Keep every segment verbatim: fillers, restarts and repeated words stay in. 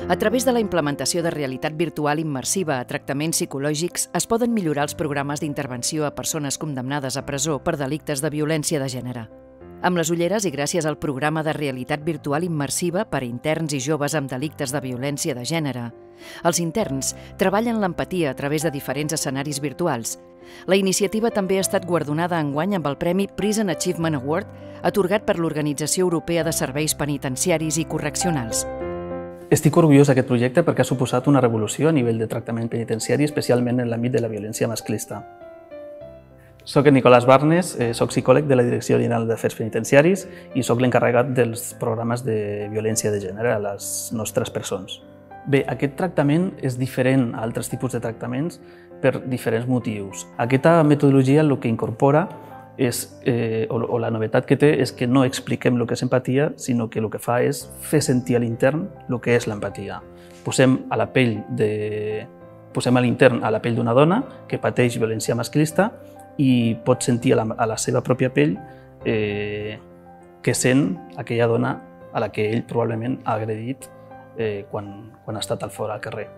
A través de la implementació de realitat virtual immersiva a tractaments psicològics es poden millorar els programes d'intervenció a persones condemnades a presó per delictes de violència de gènere. Amb les ulleres i gràcies al programa de realitat virtual immersiva per a interns i joves amb delictes de violència de gènere, els interns treballen l'empatia a través de diferents escenaris virtuals. La iniciativa també ha estat guardonada enguany amb el Premi Prison Achievement Award, atorgat per l'Organització Europea de Serveis Penitenciaris i Correccionals. Estic orgullós d'aquest projecte perquè ha suposat una revolució a nivell de tractament penitenciari, especialment en l'àmbit de la violència masclista. Soc en Nicolás Barnes, soc psicòleg de la Direcció General d'Afers Penitenciaris i soc l'encarregat dels programes de violència de gènere a les nostres presons. Bé, aquest tractament és diferent a altres tipus de tractaments per diferents motius. Aquesta metodologia el que incorpora és, eh, o, o la novetat que té és que no expliquem el que és empatia, sinó que el que fa és fer sentir a l'intern el que és l'empatia. Posem a la pell de... posem a l'intern a la pell d'una dona que pateix violència masclista i pot sentir a la, a la seva pròpia pell eh, que sent aquella dona a la que ell probablement ha agredit eh, quan, quan ha estat al fora al carrer.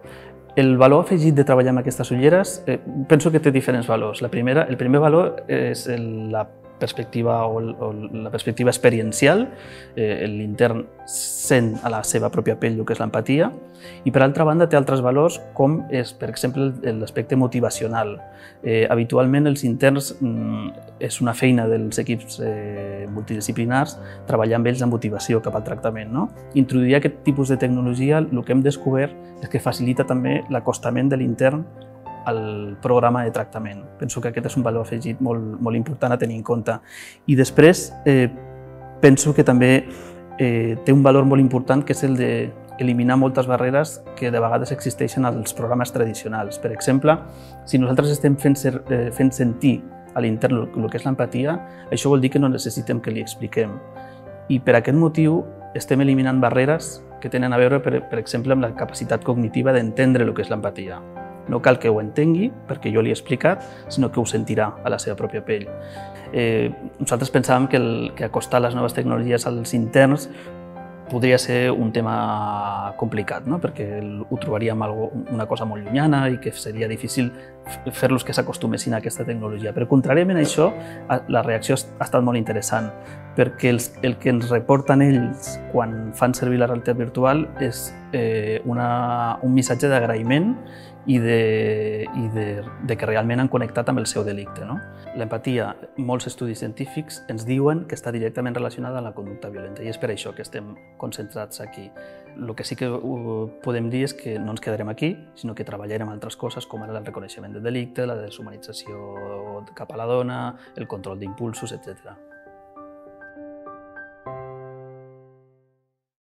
El valor afegit de treballar amb aquestes ulleres eh, penso que té diferents valors. La primera, el primer valor és el, la perspectiva o, o la perspectiva experiencial. Eh, l'intern sent a la seva pròpia pell el que és l'empatia, i per altra banda té altres valors com és, per exemple, l'aspecte motivacional. Eh, habitualment els interns mm, és una feina dels equips eh, multidisciplinars treballar amb ells en motivació cap al tractament. No? Introduir aquest tipus de tecnologia el que hem descobert és que facilita també l'acostament de l'intern al programa de tractament. Penso que aquest és un valor afegit molt, molt important a tenir en compte. I després eh, penso que també eh, té un valor molt important, que és el d'eliminar moltes barreres que de vegades existeixen als programes tradicionals. Per exemple, si nosaltres estem fent, ser, eh, fent sentir a l'intern el que és l'empatia, això vol dir que no necessitem que li expliquem. I per aquest motiu estem eliminant barreres que tenen a veure, per, per exemple, amb la capacitat cognitiva d'entendre el que és l'empatia. No cal que ho entengui, perquè jo li he explicat, sinó que ho sentirà a la seva pròpia pell. Eh, nosaltres pensàvem que, el, que acostar les noves tecnologies als interns podria ser un tema complicat, no? Perquè ho trobaríem algo, una cosa molt llunyana i que seria difícil fer-los que s'acostumessin a aquesta tecnologia. Però contràriament a això, la reacció ha estat molt interessant, perquè els, el que ens reporten ells quan fan servir la realitat virtual és eh, una, un missatge d'agraïment i, de, i de, de que realment han connectat amb el seu delicte. No? L'empatia, molts estudis científics ens diuen que està directament relacionada amb la conducta violenta, i és per això que estem concentrats aquí. El que sí que podem dir és que no ens quedarem aquí, sinó que treballarem altres coses, com ara el reconeixement del delicte, la deshumanització cap a la dona, el control d'impulsos, etcètera.